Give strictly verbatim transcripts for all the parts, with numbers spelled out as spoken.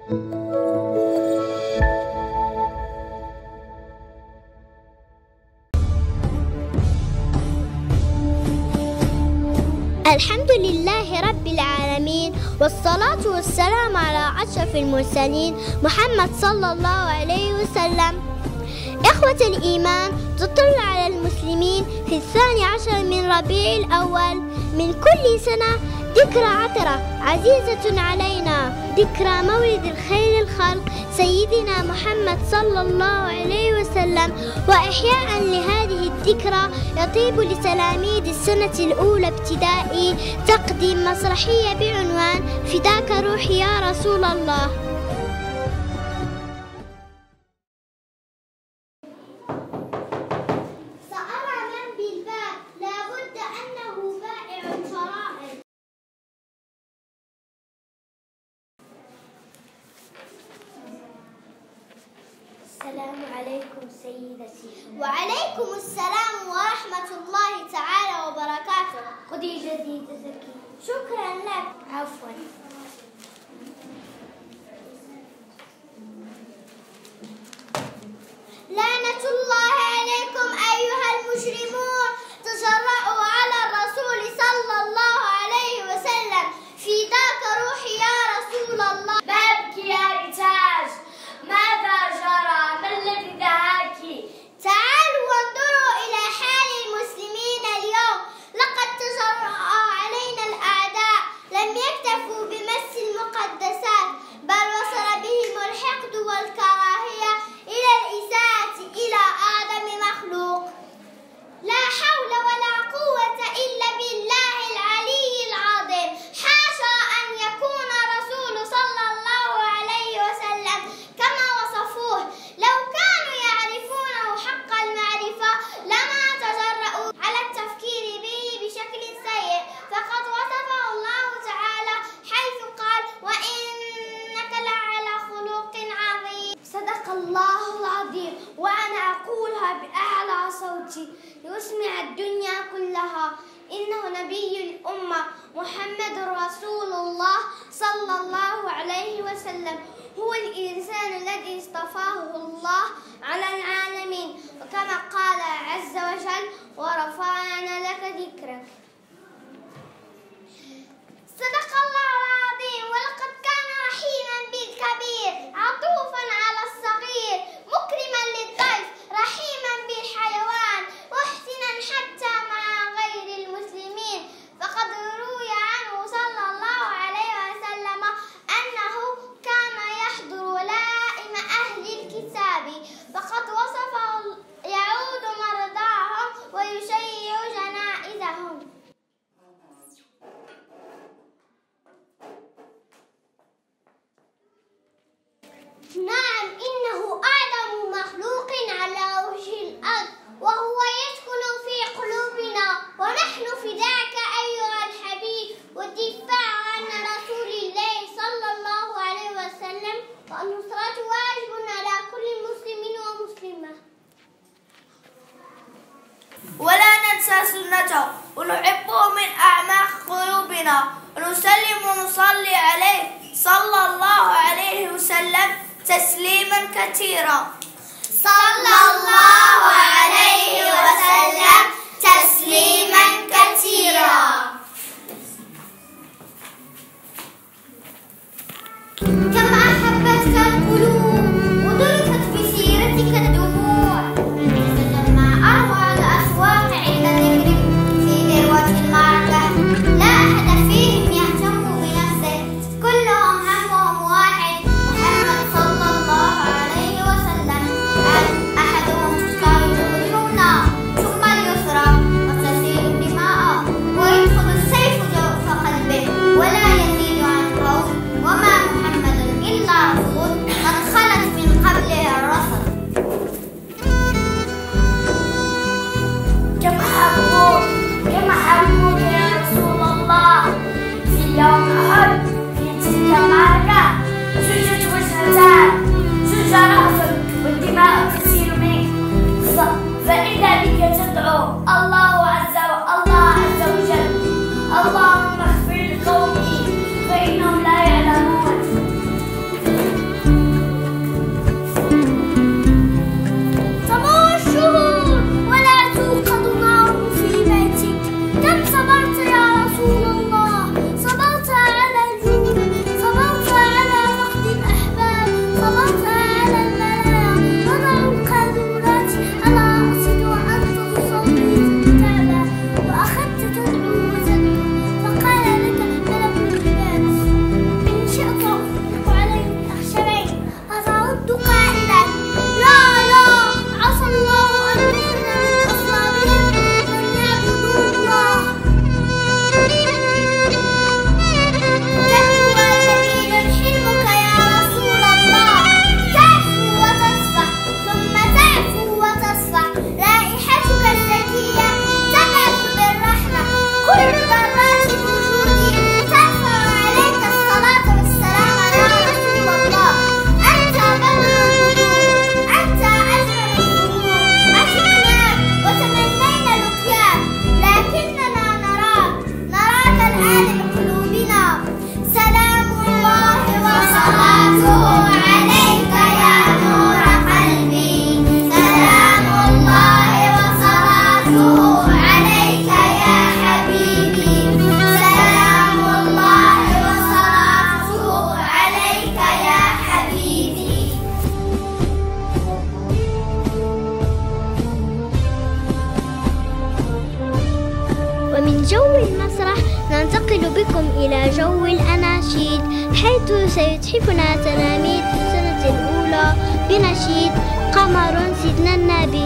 الحمد لله رب العالمين، والصلاة والسلام على أشرف المرسلين محمد صلى الله عليه وسلم. إخوة الإيمان، تطل على المسلمين في الثاني عشر من ربيع الأول من كل سنة ذكرى عطرة عزيزة علينا، ذكرى مولد الخير الخلق سيدنا محمد صلى الله عليه وسلم. وإحياء لهذه الذكرى يطيب لتلاميذ السنة الأولى ابتدائي تقديم مسرحية بعنوان فداك روحي يا رسول الله. السلام عليكم سيدتي. وعليكم السلام ورحمة الله تعالى وبركاته. خذي جديدتك. شكرا لك. عفوا. لعنة الله عليكم أيها المجرمون، تجرأوا على الرسول صلى الله عليه وسلم، فداك روحي يا رسول الله. بابكي يا ريتاج، ماذا جرى؟ ما الذي دعاك؟ تعالوا وانظروا إلى حال المسلمين اليوم، لقد تجرأ علينا الأعداء، لم يكتفوا بمس المقدسات، بل وصل بهم الحقد والكراهية إلى الإساءة إلى آدم مخلوق. لا حول ولا قوة إلا بالله العلي العظيم. حاشا أن يكون رسول صلى الله عليه وسلم كما وصفوه، لو كانوا يعرفونه حق المعرفة لما تجرؤوا على التفكير به بشكل سيء، فقد وصفه الله تعالى حيث قال: وإنك لعلى خلق عظيم. صدق الله العظيم، وأنا أقولها بأعلى صوتي لأسمع الدنيا كلها: إنه نبي الأمة محمد رسول الله صلى الله عليه وسلم، هو الإنسان الذي اصطفاه الله على العالمين، وكما قال عز وجل: ورفعنا لك ذكرك. صدق الله العظيم، ولقد كان رحيما بالكبير، عطوفا على الصغير، مكرما للضيف، رحيما بالحيوان، محسنا حتى مع غير المسلمين. فقد روي عنه صلى الله عليه وسلم أنه كان يحضر ولائم أهل الكتاب، فقد وصفه يعود مرضاهم ويشيع جنائزهم. نعم، إنه أعظم مخلوق على وجه الأرض، وهو يسكن في قلوبنا، ونحن فداك أيها الحبيب، والدفاع عن رسول الله صلى الله عليه وسلم والنصرة واجب على كل مسلم ومسلمة. ولا ننسى سنته ونحبه من أعماق قلوبنا، ونسلم ونصلي عليه صلى الله عليه وسلم تسليما كثيرا. صلى الله عليه وسلم تسليما كثيرا. كم أحبتك القلوب وضربت بسيرتك الدموع، تجمع أروع الأصوات عند ذكرك في ذروة المعركة، لا أحد فيهم يهتم بنفسه، كلهم همهم واحد: محمد صلى الله عليه وسلم. أحدهم تطاوله اليمنى ثم اليسرى، وتسير إلى جو الأناشيد، حيث سيتحفنا تلاميذ السنة الأولى بنشيد قمر سيدنا النبي.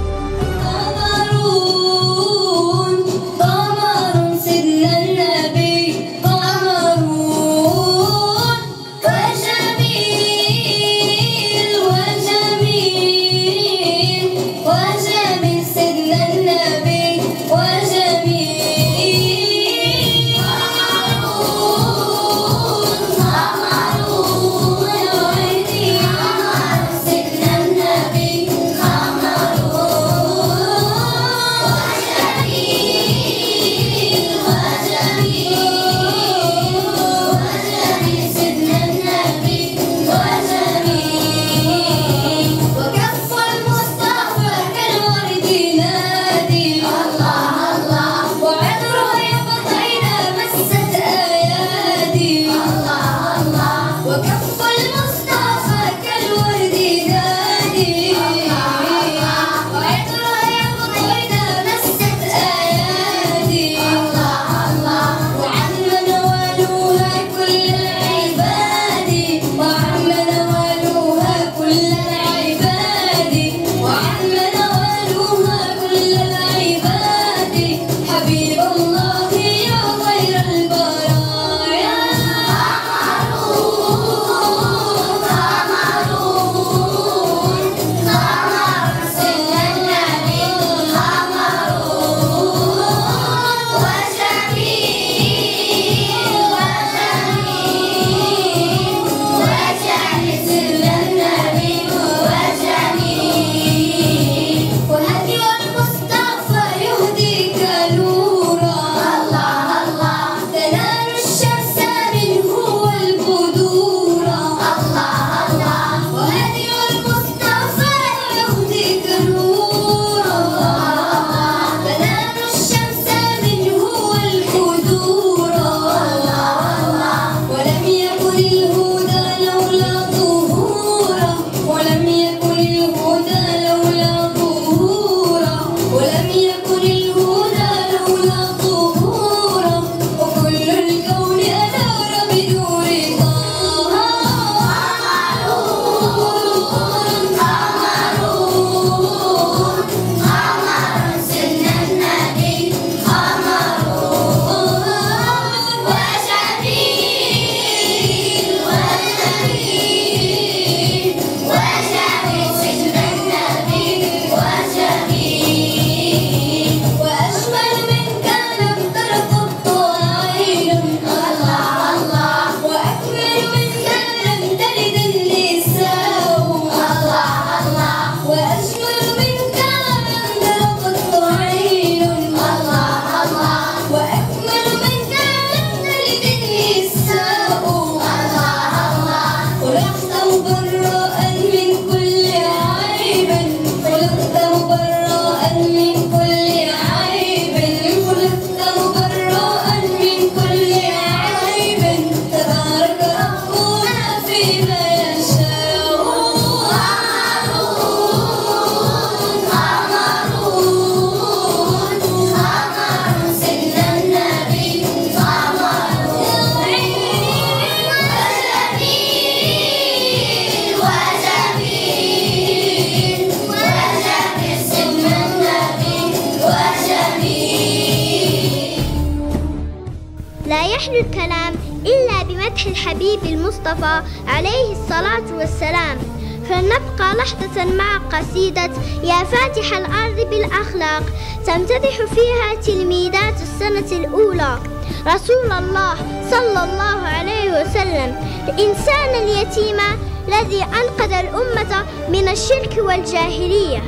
لا يحلو الكلام إلا بمدح الحبيب المصطفى عليه الصلاة والسلام. فلنبقى لحظة مع قصيدة يا فاتح الأرض بالأخلاق، تمتدح فيها تلميذات السنة الأولى رسول الله صلى الله عليه وسلم، الإنسان اليتيم الذي أنقذ الأمة من الشرك والجاهلية.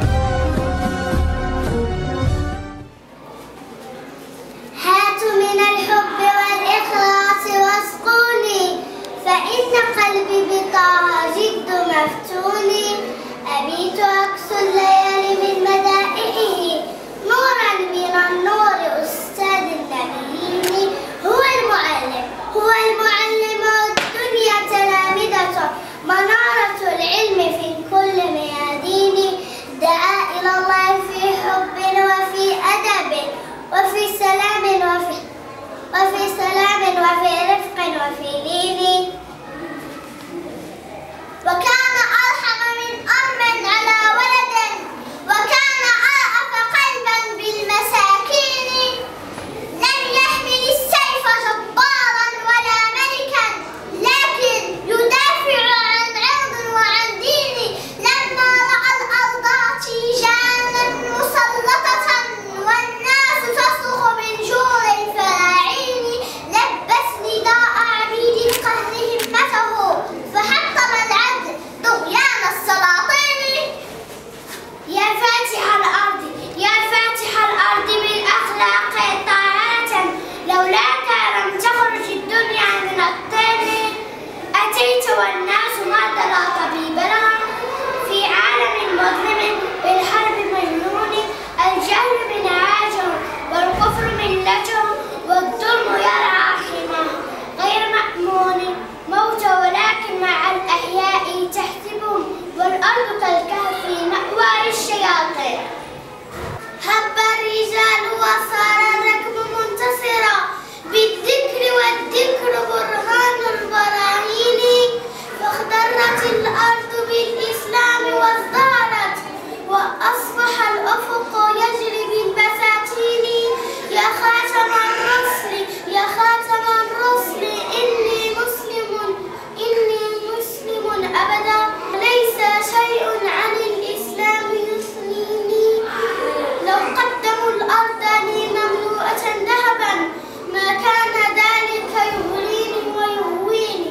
هاتوا من الحب والإخلاص واسقوني، فإن قلبي بطه جد مفتوني. أبيت أقص الليالي من مدائحه، نورا من النور أستاذ النبيين. هو المعلم هو المعلم الدنيا تلامذته، منارة العلم في كل ميادين. دعا إلى الله في حب وفي أدب وفي سلام وفي وفي سلام وفي لين، وكان أرحم من أم على ولد، وكان أرأف قلبا بالمساكين. لم يحمل السيف جبارا ولا ملكا، لكن يدافع عن عرض وعن دين. لما رأى الأرض تيجانا مسلطة والناس تصرخ من جوع الفراعين، لبس نداء عبيد القهر همته، فحطم العدل طغيان السلاطين. يا فاتح الأرض يا فاتح الأرض بالأخلاق طاهرة، لولاك لم تخرج الدنيا من الطين. أتيت والناس مات لا طبيب لهم، في عالم مظلم بالحرب مجنون. الجهل منهاجهم والكفر ملتهم، والظلم يرعى حماه غير مأمون. موت ولكن مع الأحياء تحسبهم، والأرض كالكهف مأوى للشياطين. هب الرجال وصار الركب منتصرا، بالذكر والذكر برهان البراهين. فاخضرت الأرض بالإسلام وازدهرت، وأصبح الأفق يجري بالبساتين. يا خاتم الرسل يا خاتم الرسل، إني مسلم إني مسلم أبدا، ليس شيء عن الإسلام يثنيني. لو قدموا الأرض لي مملوءة ذهبا، ما كان ذلك يغريني ويهويني.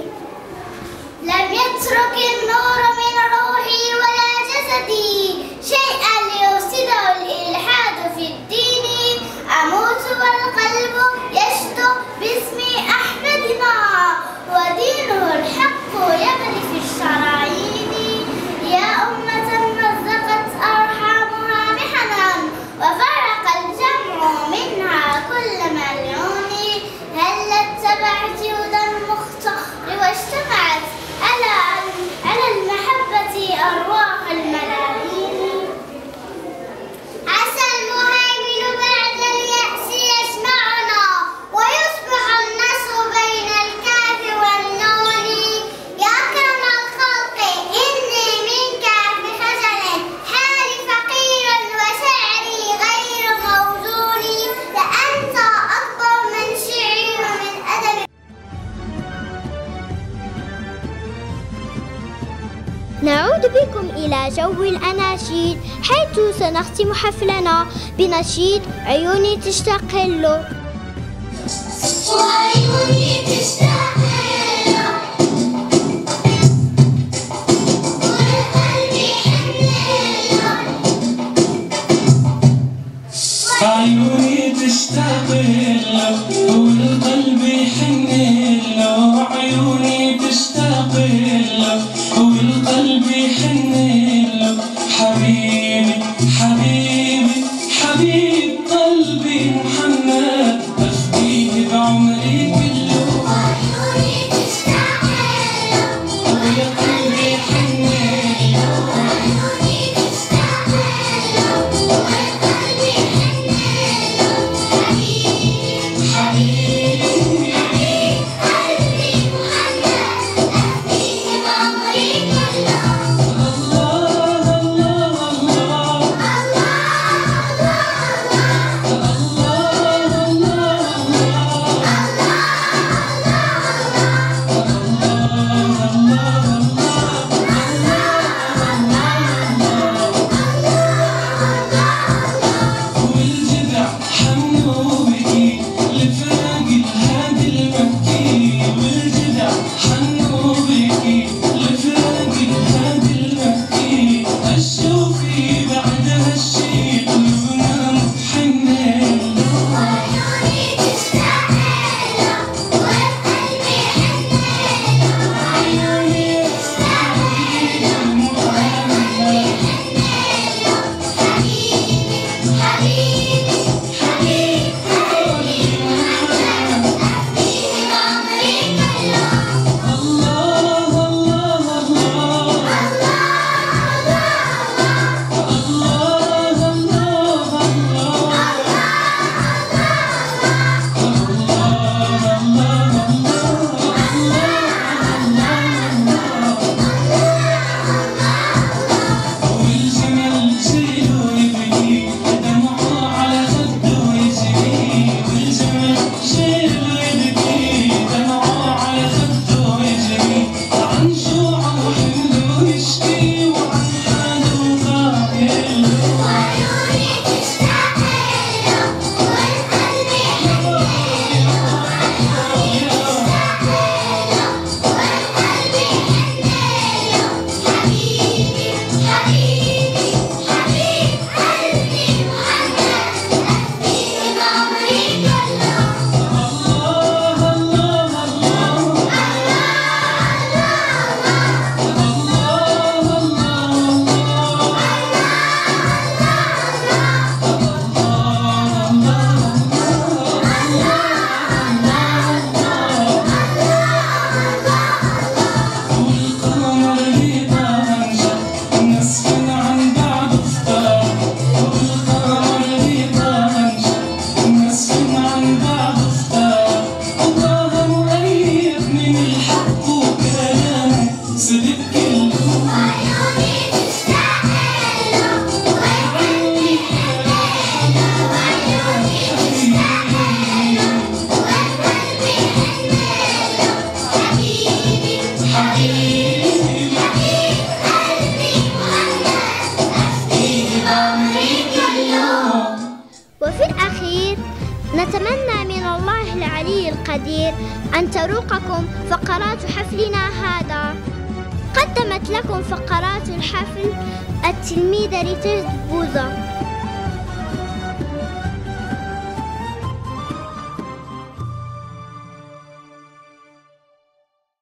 لم يترك النور من روحي ولا جسدي شيئا ليفسده الإلحاد في الدين. أموت والقلب يشتو باسم أحمدنا، ودينه الحق يغلي في الشرايين. يا أمة مزقت أرحامها محنا، وفرق الجمع منها كل ملعون. هل اتبعت هدى المختار واجتمعت على على المحبة أرواح الملايين. عسى المهيمن بعد اليأس يسمعنا، ويصبح النصر بين الكاف والنون. يا أكرم الخلق إني منك بخجل، حالي فقير وشعري غير موزون. لأنت أكبر من شعري ومن أدبي. نعود بكم إلى جو الأناشيد، حيث سنختم حفلنا بنشيد عيوني تشتاق له. وعيوني تشتاق له، والقلب يحن له. عيوني تشتاق له، والقلب يحن له. عيوني تشتاق له، والقلب يحن له. حبيبي حبيبي حبيب قلبي محمد، أفديه بعمري كله. عيوني بكل وعيوني تشتاق له وقلبي يحن له وعيوني تشتاق له وقلبي يحن له حبيبي حبيبي حبيب قلبي محمد أفديه بعمري كله. وفي الأخير نتمنى من الله العلي القدير أن تروقكم فقرات حفلنا هذا. قدمت لكم فقرات الحفل التلميذة ريتاج بوزة.